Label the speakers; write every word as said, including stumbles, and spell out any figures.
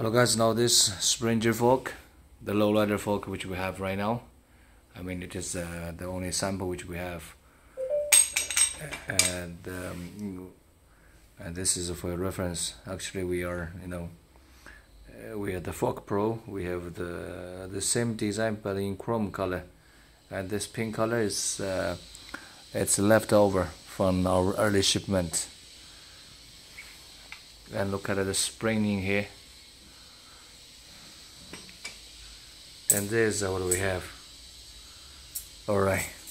Speaker 1: Hello guys, now this Springer fork, the Lowrider fork which we have right now, I mean it is uh, the only sample which we have, and um, and this is for reference. Actually we are, you know, uh, we are the Fork Pro, we have the the same design but in chrome color, and this pink color is uh, it's leftover from our early shipment. And look at the spring in here. And this is what we have. Alright.